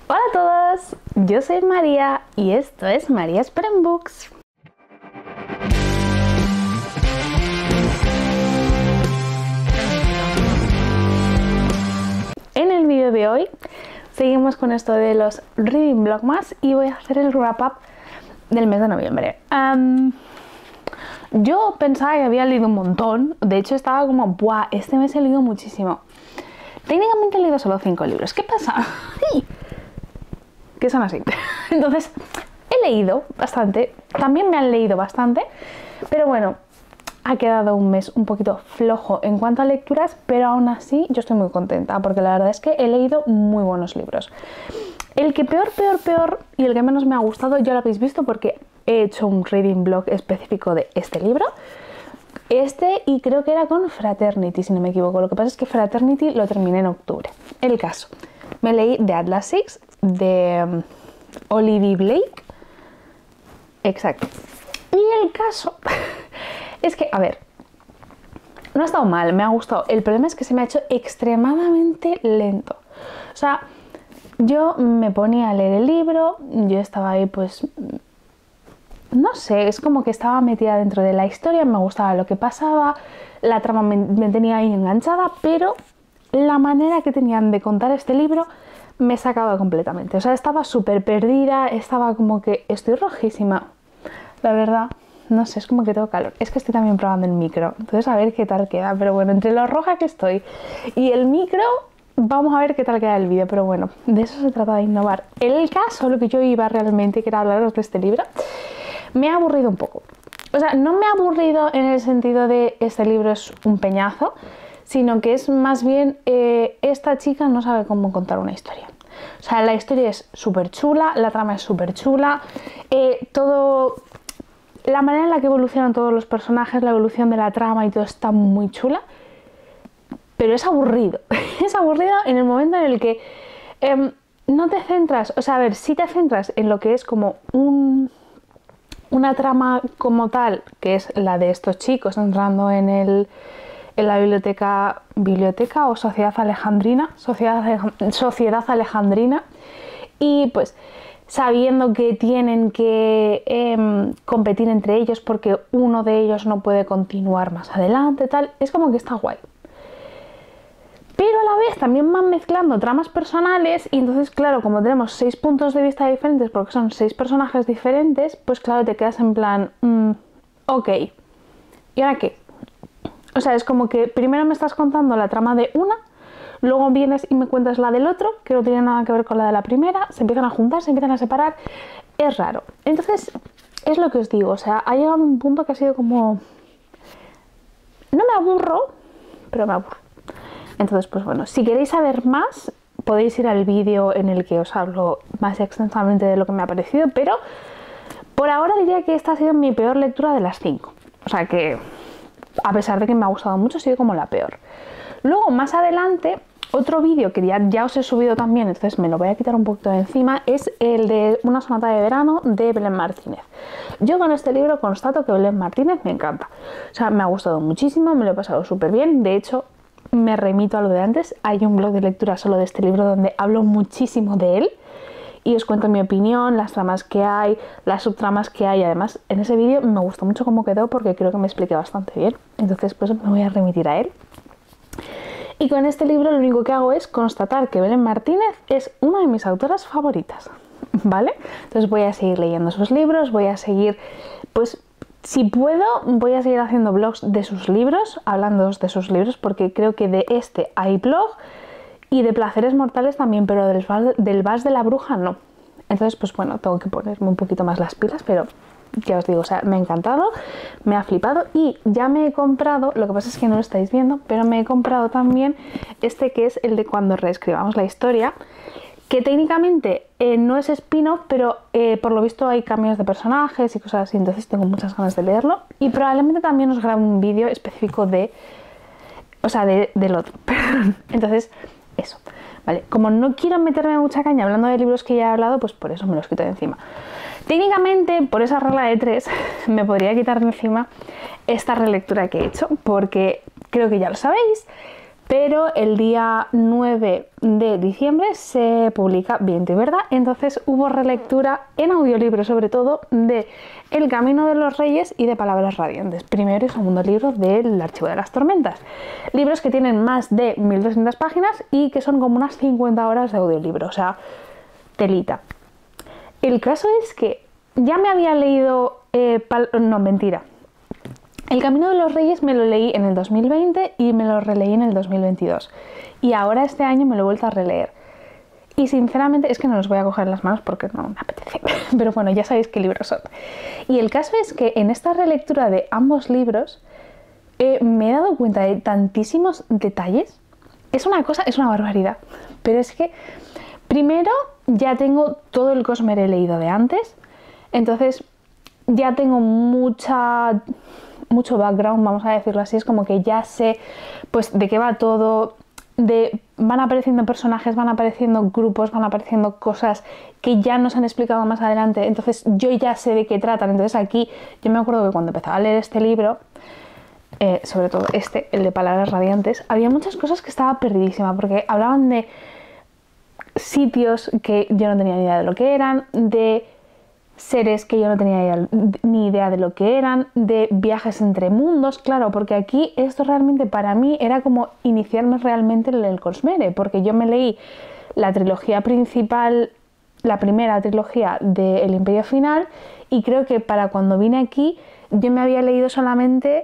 Hola a todos, yo soy María y esto es Maria's Pen Books. En el vídeo de hoy seguimos con esto de los Reading Vlogmas y voy a hacer el wrap up del mes de noviembre. Yo pensaba que había leído un montón, de hecho estaba como, ¡buah! Este mes he leído muchísimo. Técnicamente he leído solo 5 libros. ¿Qué pasa? Que son así. Entonces, he leído bastante, también me han leído bastante, pero bueno, ha quedado un mes un poquito flojo en cuanto a lecturas, pero aún así yo estoy muy contenta, porque la verdad es que he leído muy buenos libros. El que peor y el que menos me ha gustado ya lo habéis visto porque he hecho un reading blog específico de este libro. Y creo que era con Fraternity, si no me equivoco. Lo que pasa es que Fraternity lo terminé en octubre. El caso, me leí The Atlas Six de Olivia Blake. Exacto. Y el caso es que, a ver, no ha estado mal, me ha gustado. El problema es que se me ha hecho extremadamente lento. O sea, yo me ponía a leer el libro, yo estaba ahí pues... No sé, es como que estaba metida dentro de la historia, me gustaba lo que pasaba, la trama me tenía ahí enganchada, pero la manera que tenían de contar este libro me sacaba completamente. O sea, estaba súper perdida, estaba como que estoy rojísima, la verdad. No sé, es como que tengo calor. Es que estoy también probando el micro, entonces a ver qué tal queda. Pero bueno, entre lo roja que estoy y el micro, vamos a ver qué tal queda el vídeo. Pero bueno, de eso se trata de innovar. El caso, lo que yo iba realmente, que era hablaros de este libro, me ha aburrido un poco. O sea, no me ha aburrido en el sentido de este libro es un peñazo, sino que es más bien esta chica no sabe cómo contar una historia. O sea, la historia es súper chula, la trama es súper chula, la manera en la que evolucionan todos los personajes, la evolución de la trama y todo está muy chula, pero es aburrido. Es aburrido en el momento en el que no te centras, o sea, a ver, sí te centras en lo que es como una trama como tal, que es la de estos chicos entrando en la biblioteca o sociedad alejandrina, sociedad alejandrina, y pues sabiendo que tienen que competir entre ellos porque uno de ellos no puede continuar más adelante, tal, es como que está guay. Pero a la vez también van mezclando tramas personales y entonces, claro, como tenemos 6 puntos de vista diferentes porque son 6 personajes diferentes, pues claro, te quedas en plan, ok, ¿y ahora qué? O sea, es como que primero me estás contando la trama de una, luego vienes y me cuentas la del otro, que no tiene nada que ver con la de la primera, se empiezan a juntar, se empiezan a separar, es raro. Entonces, es lo que os digo, o sea, ha llegado un punto que ha sido como... No me aburro, pero me aburro. Entonces, pues bueno, si queréis saber más, podéis ir al vídeo en el que os hablo más extensamente de lo que me ha parecido, pero por ahora diría que esta ha sido mi peor lectura de las 5. O sea que, a pesar de que me ha gustado mucho, ha sido como la peor. Luego, más adelante, otro vídeo que ya os he subido también, entonces me lo voy a quitar un poquito de encima, es el de Una sonata de verano de Belén Martínez. Yo con este libro constato que Belén Martínez me encanta. O sea, me ha gustado muchísimo, me lo he pasado súper bien. De hecho, me remito a lo de antes, hay un blog de lectura solo de este libro donde hablo muchísimo de él y os cuento mi opinión, las tramas que hay, las subtramas que hay. Además, en ese vídeo me gustó mucho cómo quedó porque creo que me expliqué bastante bien, entonces pues me voy a remitir a él. Y con este libro lo único que hago es constatar que Belén Martínez es una de mis autoras favoritas, ¿vale? Entonces voy a seguir leyendo sus libros, voy a seguir, pues si puedo, voy a seguir haciendo blogs de sus libros, hablando de sus libros, porque creo que de este hay blog y de Placeres Mortales también, pero del Vals de la Bruja no. Entonces, pues bueno, tengo que ponerme un poquito más las pilas, pero ya os digo, o sea, me ha encantado, me ha flipado y ya me he comprado, lo que pasa es que no lo estáis viendo, pero me he comprado también este que es el de Cuando reescribamos la historia, que técnicamente no es spin-off, pero por lo visto hay cambios de personajes y cosas así, entonces tengo muchas ganas de leerlo y probablemente también os grabe un vídeo específico del otro, perdón. Entonces, eso, ¿vale? Como no quiero meterme mucha caña hablando de libros que ya he hablado, pues por eso me los quito de encima. Técnicamente, por esa regla de 3, me podría quitar de encima esta relectura que he hecho, porque creo que ya lo sabéis, pero el día 9 de diciembre se publica Viento y Verdad, entonces hubo relectura en audiolibro sobre todo de El Camino de los Reyes y de Palabras Radiantes, primero y segundo libro del Archivo de las Tormentas, libros que tienen más de 1200 páginas y que son como unas 50 horas de audiolibro, o sea, telita. El caso es que ya me había leído, no, mentira, El Camino de los Reyes me lo leí en el 2020 y me lo releí en el 2022. Y ahora este año me lo he vuelto a releer. Y sinceramente es que no los voy a coger en las manos porque no me apetece. Pero bueno, ya sabéis qué libros son. Y el caso es que en esta relectura de ambos libros me he dado cuenta de tantísimos detalles. Es una cosa, es una barbaridad. Pero es que primero ya tengo todo el Cosmere leído de antes. Entonces ya tengo mucho background, vamos a decirlo así, es como que ya sé pues de qué va todo, van apareciendo personajes, van apareciendo grupos, van apareciendo cosas que ya nos han explicado más adelante, entonces yo ya sé de qué tratan. Entonces aquí yo me acuerdo que cuando empezaba a leer este libro, sobre todo el de Palabras Radiantes, había muchas cosas que estaba perdidísima porque hablaban de sitios que yo no tenía ni idea de lo que eran, de seres que yo no tenía ni idea de lo que eran, de viajes entre mundos, claro, porque aquí esto realmente para mí era como iniciarme realmente en el Cosmere, porque yo me leí la trilogía principal, la primera trilogía de El Imperio Final, y creo que para cuando vine aquí yo me había leído solamente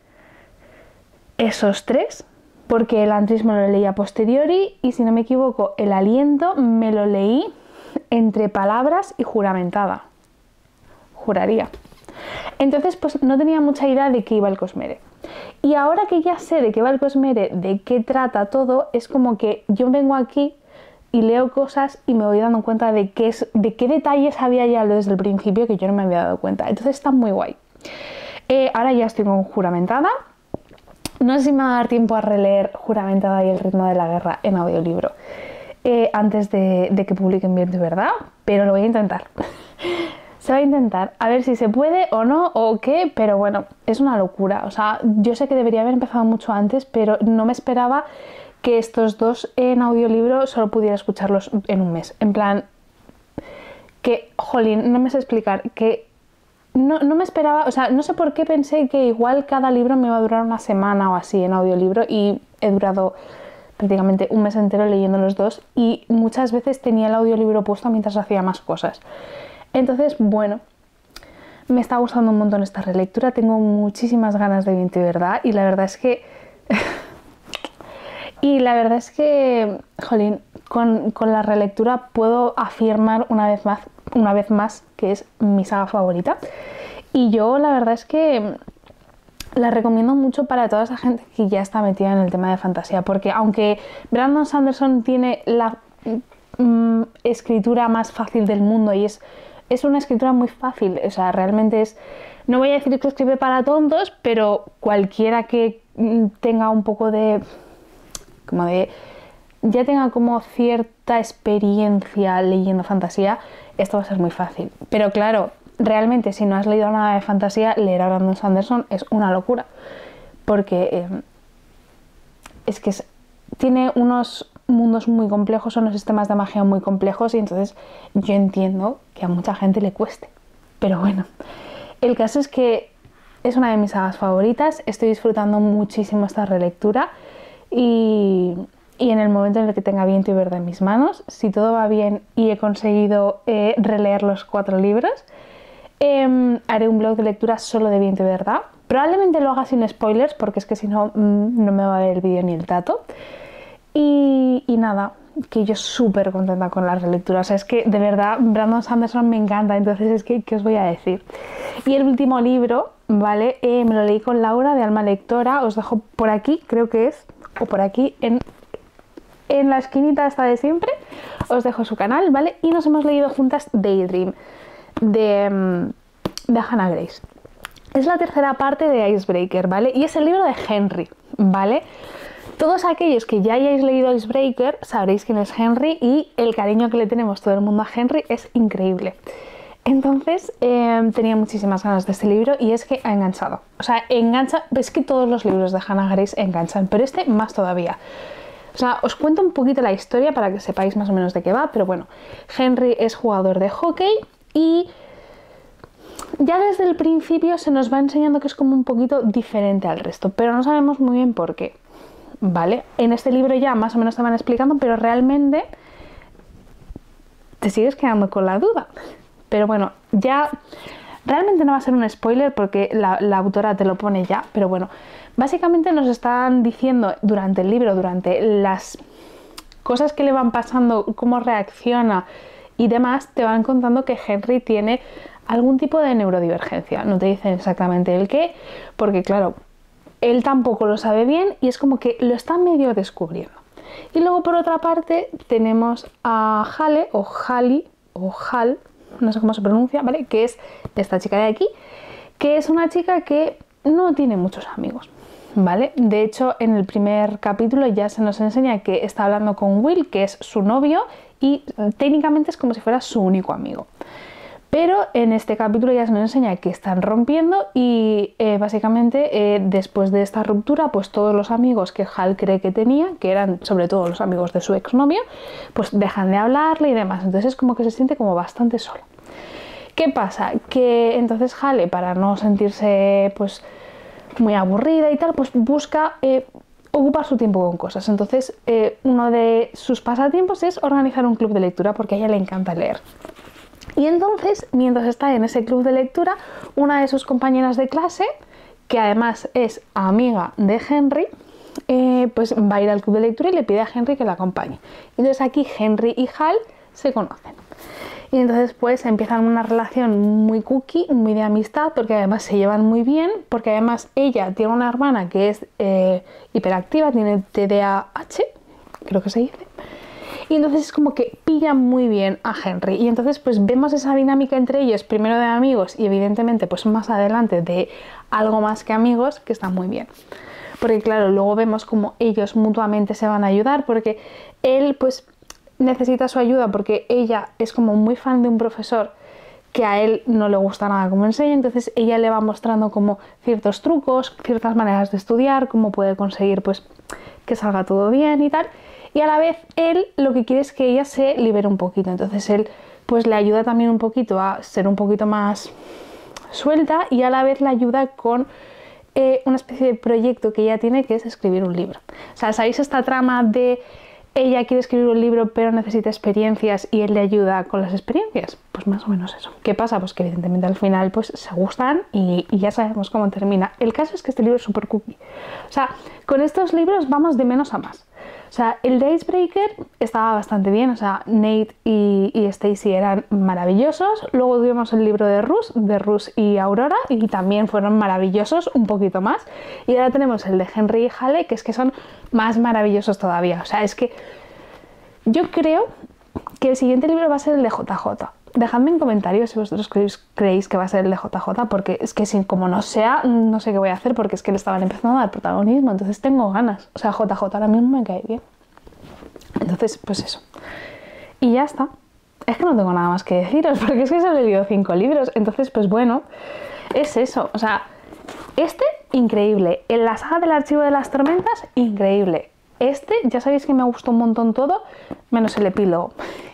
esos tres, porque el Antris me lo leí a posteriori y si no me equivoco el Aliento me lo leí entre palabras y juramentada. Juraría. Entonces pues no tenía mucha idea de qué iba el Cosmere. Y ahora que ya sé de qué va el Cosmere, de qué trata todo, es como que yo vengo aquí y leo cosas y me voy dando cuenta de qué detalles había ya desde el principio que yo no me había dado cuenta. Entonces está muy guay. Ahora ya estoy con Juramentada. No sé si me va a dar tiempo a releer Juramentada y El Ritmo de la Guerra en audiolibro antes de que publiquen Viento y Verdad, pero lo voy a intentar. Se va a intentar, a ver si se puede o no, o qué, pero bueno, es una locura. O sea, yo sé que debería haber empezado mucho antes, pero no me esperaba que estos dos en audiolibro solo pudiera escucharlos en un mes. En plan, que, jolín, no me sé explicar, que no me esperaba, o sea, no sé por qué pensé que igual cada libro me iba a durar una semana o así en audiolibro y he durado prácticamente un mes entero leyendo los dos y muchas veces tenía el audiolibro puesto mientras hacía más cosas. Entonces, bueno, me está gustando un montón esta relectura, tengo muchísimas ganas de Viento y Verdad y la verdad es que... jolín, con la relectura puedo afirmar una vez más que es mi saga favorita y yo la verdad es que la recomiendo mucho para toda esa gente que ya está metida en el tema de fantasía, porque aunque Brandon Sanderson tiene la escritura más fácil del mundo y es una escritura muy fácil, o sea, realmente es, no voy a decir que escribe para tontos, pero cualquiera que tenga un poco ya tenga como cierta experiencia leyendo fantasía, esto va a ser muy fácil. Pero claro, realmente si no has leído nada de fantasía, leer a Brandon Sanderson es una locura, porque es que tiene unos mundos muy complejos, unos sistemas de magia muy complejos y entonces yo entiendo que a mucha gente le cueste. Pero bueno, el caso es que es una de mis sagas favoritas, estoy disfrutando muchísimo esta relectura y en el momento en el que tenga Viento y Verdad en mis manos, si todo va bien y he conseguido releer los 4 libros, haré un blog de lectura solo de Viento y Verdad. Probablemente lo haga sin spoilers porque es que si no, no me va a ver el vídeo ni el tato. Y nada, que yo súper contenta con la relectura. O sea, es que de verdad Brandon Sanderson me encanta, entonces es que, ¿qué os voy a decir? Y el último libro, ¿vale? Me lo leí con Laura de Alma Lectora, os dejo por aquí, creo que es, o por aquí, en la esquinita esta de siempre, os dejo su canal, ¿vale? Y nos hemos leído juntas Daydream, de Hannah Grace. Es la tercera parte de Icebreaker, ¿vale? Y es el libro de Henry, ¿vale? Todos aquellos que ya hayáis leído Icebreaker sabréis quién es Henry y el cariño que le tenemos todo el mundo a Henry es increíble. Entonces tenía muchísimas ganas de este libro y es que ha enganchado. O sea, engancha, es que todos los libros de Hannah Grace enganchan, pero este más todavía. O sea, os cuento un poquito la historia para que sepáis más o menos de qué va, pero bueno, Henry es jugador de hockey y ya desde el principio se nos va enseñando que es como un poquito diferente al resto, pero no sabemos muy bien por qué, ¿vale? En este libro ya más o menos te van explicando, pero realmente te sigues quedando con la duda. Pero bueno, ya realmente no va a ser un spoiler porque la autora te lo pone ya, pero bueno, básicamente nos están diciendo durante el libro, durante las cosas que le van pasando, cómo reacciona y demás, te van contando que Henry tiene algún tipo de neurodivergencia. No te dicen exactamente el qué, porque claro, él tampoco lo sabe bien y es como que lo está medio descubriendo. Y luego por otra parte tenemos a Hale o Hali o Hal, no sé cómo se pronuncia, ¿vale? Que es esta chica de aquí, que es una chica que no tiene muchos amigos, ¿vale? De hecho, en el primer capítulo ya se nos enseña que está hablando con Will, que es su novio, y técnicamente es como si fuera su único amigo. Pero en este capítulo ya se nos enseña que están rompiendo y básicamente después de esta ruptura, pues todos los amigos que Hal cree que tenía, que eran sobre todo los amigos de su exnovio, pues dejan de hablarle y demás. Entonces es como que se siente como bastante sola. ¿Qué pasa? Que entonces Hale, para no sentirse pues muy aburrida y tal, pues busca ocupar su tiempo con cosas. Entonces uno de sus pasatiempos es organizar un club de lectura porque a ella le encanta leer. Y entonces, mientras está en ese club de lectura, una de sus compañeras de clase, que además es amiga de Henry, pues va a ir al club de lectura y le pide a Henry que la acompañe. Entonces aquí Henry y Hal se conocen. Y entonces pues empiezan una relación muy cookie, muy de amistad, porque además se llevan muy bien, porque además ella tiene una hermana que es hiperactiva, tiene TDAH, creo que se dice. Y entonces es como que pillan muy bien a Henry. Y entonces pues vemos esa dinámica entre ellos, primero de amigos y evidentemente pues más adelante de algo más que amigos, que está muy bien. Porque claro, luego vemos como ellos mutuamente se van a ayudar, porque él pues necesita su ayuda porque ella es como muy fan de un profesor que a él no le gusta nada como enseña, entonces ella le va mostrando como ciertos trucos, ciertas maneras de estudiar, cómo puede conseguir pues que salga todo bien y tal. Y a la vez él lo que quiere es que ella se libere un poquito, entonces él pues le ayuda también un poquito a ser un poquito más suelta y a la vez le ayuda con una especie de proyecto que ella tiene, que es escribir un libro. O sea, ¿sabéis esta trama de ella quiere escribir un libro pero necesita experiencias y él le ayuda con las experiencias? Pues más o menos eso. ¿Qué pasa? Pues que evidentemente al final pues se gustan y ya sabemos cómo termina. El caso es que este libro es súper cookie. O sea, con estos libros vamos de menos a más. O sea, el de Icebreaker estaba bastante bien, o sea, Nate y Stacy eran maravillosos. Luego tuvimos el libro de Russ y Aurora, y también fueron maravillosos, un poquito más. Y ahora tenemos el de Henry y Hale, que es que son más maravillosos todavía. O sea, es que yo creo que el siguiente libro va a ser el de JJ. Dejadme en comentarios si vosotros creéis que va a ser el de JJ, porque es que como no sea, no sé qué voy a hacer, porque es que le estaban empezando a dar protagonismo, entonces tengo ganas. O sea, JJ ahora mismo me cae bien. Entonces, pues eso. Y ya está. Es que no tengo nada más que deciros, porque es que solo he leído 5 libros, entonces, pues bueno, es eso. O sea, este, increíble. En la saga del Archivo de las Tormentas, increíble. Este, ya sabéis que me gustó un montón todo, menos el epílogo.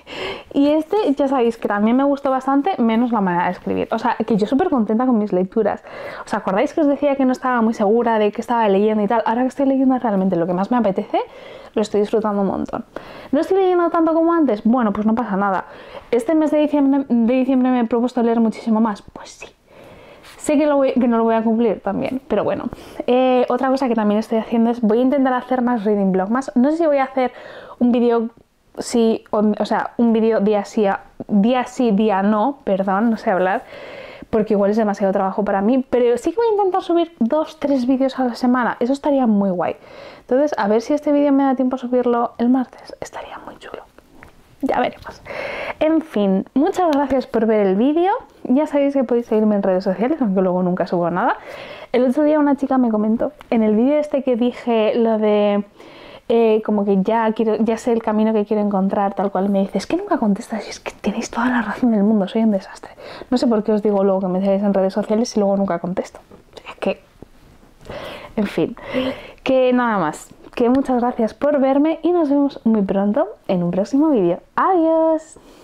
Y este, ya sabéis que también me gustó bastante, menos la manera de escribir. O sea, que yo súper contenta con mis lecturas. ¿Os acordáis que os decía que no estaba muy segura de qué estaba leyendo y tal? Ahora que estoy leyendo realmente lo que más me apetece, lo estoy disfrutando un montón. ¿No estoy leyendo tanto como antes? Bueno, pues no pasa nada. ¿Este mes de diciembre me he propuesto leer muchísimo más? Pues sí. Sé que no lo voy a cumplir también, pero bueno. Otra cosa que también estoy haciendo es, voy a intentar hacer más reading blog más. No sé si voy a hacer un vídeo sí, o sea, un vídeo día sí, día no, perdón, no sé hablar, porque igual es demasiado trabajo para mí, pero sí que voy a intentar subir 2-3 vídeos a la semana, eso estaría muy guay. Entonces, a ver si este vídeo me da tiempo a subirlo el martes, estaría muy chulo. Ya veremos. En fin, muchas gracias por ver el vídeo. Ya sabéis que podéis seguirme en redes sociales, aunque luego nunca subo nada. El otro día una chica me comentó, en el vídeo este que dije lo de como que ya sé el camino que quiero encontrar, tal cual. Me dices que nunca contestas, y es que tenéis toda la razón del mundo, soy un desastre. No sé por qué os digo luego que me sigáis en redes sociales y luego nunca contesto. Es que, en fin, que nada más. Que muchas gracias por verme y nos vemos muy pronto en un próximo vídeo. ¡Adiós!